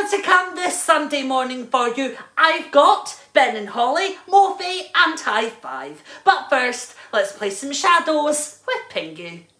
more to come this Sunday morning for you. I've got Ben and Holly, Morphy and High Five. But first, let's play some shadows with Pingu.